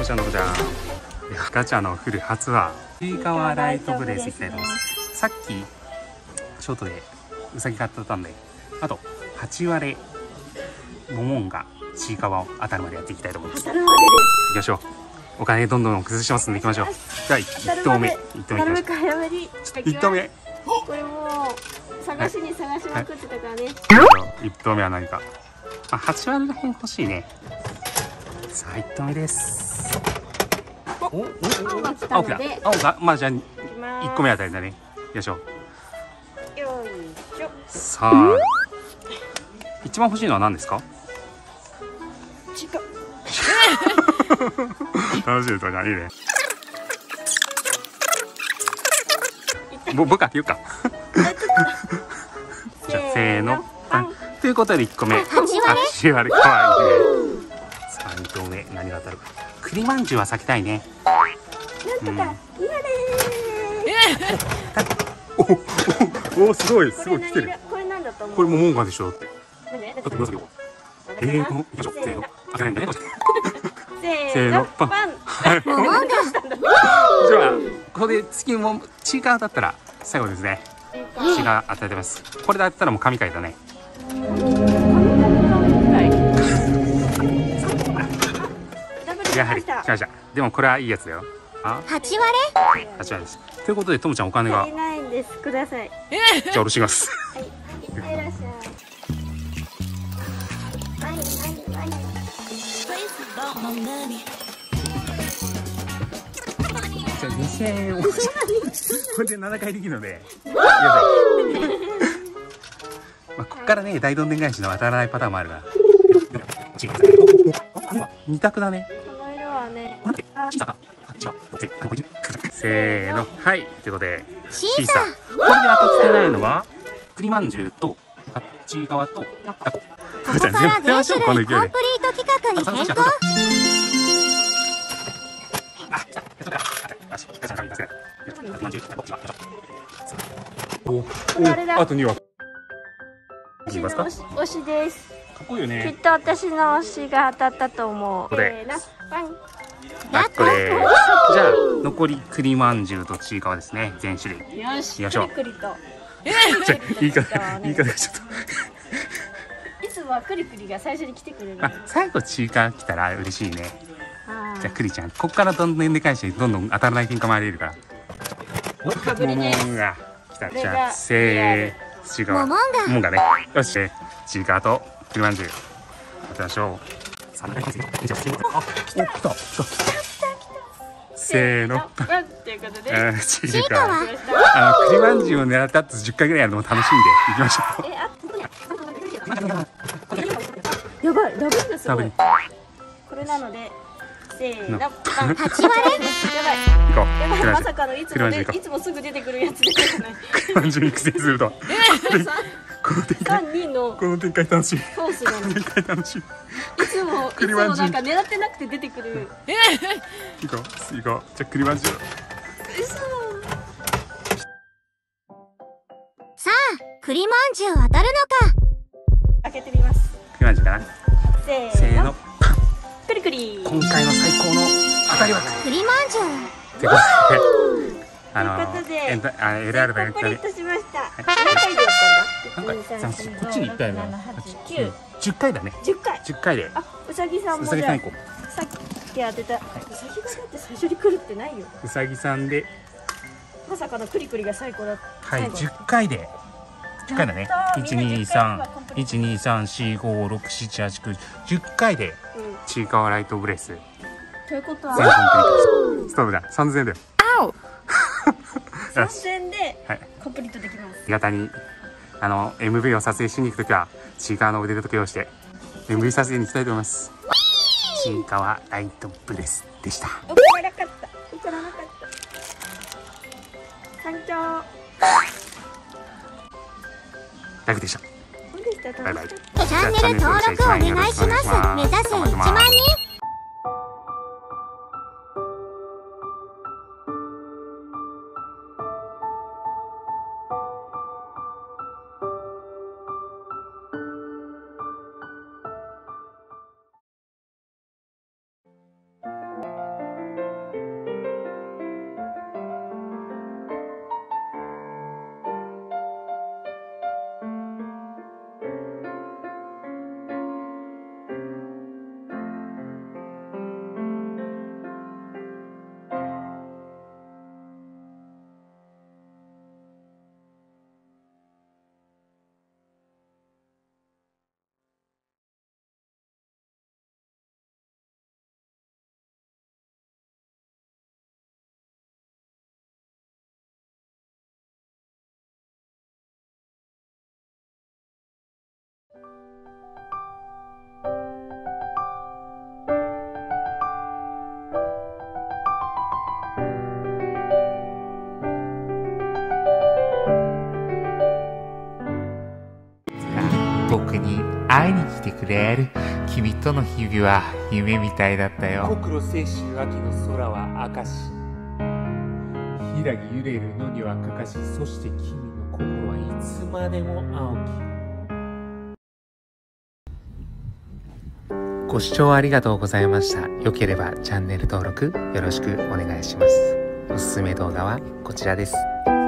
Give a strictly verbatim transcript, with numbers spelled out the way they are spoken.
ちゃんの子ちゃん。ガチャのフル初はちいかわライトブレスいきたいと思います。さっきショートでうさぎ買ってたんで、あとはち割れモモンがちいかわを当たるまでやっていきたいと思います。 当たるまでです。 いきましょう。お金どんどん崩しますんでいきましょう。じゃあいっ投目いっ投目いきましょう。 早めにいっ投目。 これもう探しに探しまくってたからね。 いっ投目は何か。あ、はち割れの辺欲しいね。さあいっ投目です。おお青が来たので、 青がまあじゃあいっいこめあたりだね。よいしょ。 よいしょ。 さあ一番欲しいのは何ですか？ 違う。 楽しいですか？いいね。ぼ僕から言うか。じゃあせーの。ということでいっこめはち割れかわいいね。さあに投目何が当たるか。栗まんじゅうは避けたいね。 なんとか今でーす。おおすごいすごい来てる。 これなんだと思う？ これもモンガでしょって。 だってだってくださいよ。えーと、いきましょう。せーの。開けないんだね。 せーのパン。 じゃあここで次もチーカーだったら最後ですね。チーカー当たってます。これで当たったらもう神回だね。やはり来ました。でもこれはいいやつだよ。あ、 はち割れはち割れです。ということでともちゃんお金が。 足りないんです。ください。 じゃあ下ろします。 はい。いってらっしゃい。はいはいはい。 じゃあにせんえんをこれでななかいできるので、まあここからね大どんでん返しの当たらないパターンもあるから。二択だね。 この色はね。 せーの、はいということでシーサー。これで当たってないのは栗まんじゅうとあっち側とタコ。 ここから全種類コンプリート企画に変更。 おお、あとにわ。いきますか。 推しです。 かっこいいよきっね。 と私の推しが当たったと思う。 これせーのパン。 あっこれ。じゃあ残り栗まんじゅうとちいかわですね。全種類。 よし。 よいしょくりくりと。 じゃあ言い方言い方がちょっと。 いつもはくりくりが最初に来てくれる。 あ、最後ちいかわ来たら嬉しいね。 あじゃあクリちゃん、ここからどんどんで返してどんどん当たらない喧嘩回れるから。お、モモンが来た。じゃあせー、ちいかわ。モモンがね。よし、ちいかわと栗まんじゅう当てましょう。さんかいせーの。あ、来た来た。せーの。 ということで。 ちいかわ。あの栗まんじゅうを狙った後じゅっかいぐらいやるのも楽しんでいきましょう。 え、あ、やばい、ダブルですごい。これなので、せーの、パン。 はち割れ。 やばい。 行こう。 やばい、まさかのいつもね、いつもすぐ出てくるやつ出てこない。 栗まんじゅうに苦戦すると。この展開。 三人のこの展開楽しい。 コースなの。 展開楽しい。 いつも、いつもなんか狙ってなくて出てくる。 行こう、行こう。じゃあ栗まんじゅう。 嘘。 さあ、栗まんじゅう当たるのか。 開けてみます。 栗まんじゅうかな。 せせーの。 くりくり。 今回の最高の当たりは。 栗まんじゅう。 ってことで。あのということでエンタあ エルアール だよ。 コンプリートしました。何回でやったんだ。 なんかこっちに行ったよね。 九。 十回だね。 十回。 十回で。 あ、うさぎさんもうさぎさん行こさっき当てた。うさぎがだって最初に来るってないよ。 う。うさぎさんで。 まさかのクリクリが最高だった。 はい、十回で。十回だね。一二三一二三四五六七八九十回で。ちいかわライトブレス。 ということは。 全コンプリート。ストーブだ。三千円だよ。 三千でコンプリートできます。 新潟にあの エムブイ を撮影しに行くときはちいかわの腕時計をして エムブイ 撮影に行きたいと思います。ちいかわライトブレスでした。 怒らなかった。怒らなかった。山頂。 楽でした。バイバイ。 チャンネル登録お願いします。目指せいちまんにん。 僕に会いに来てくれる。君との日々は夢みたいだったよ。国路清秋秋の空は赤し、ひらぎ揺れる野にはかかし、そして君の心はいつまでも青き。ご視聴ありがとうございました。よければチャンネル登録よろしくお願いします。おすすめ動画はこちらです。